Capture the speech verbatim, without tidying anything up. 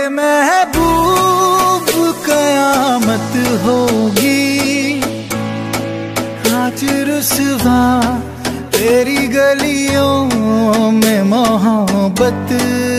महबूब कयामत होगी, आज रुसवा तेरी गलियों में मोहब्बत